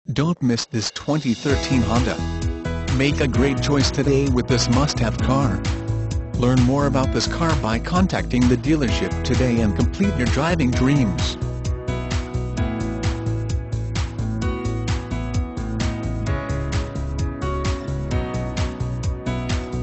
Don't miss this 2013 Honda. Make a great choice today with this must-have car. Learn more about this car by contacting the dealership today and complete your driving dreams.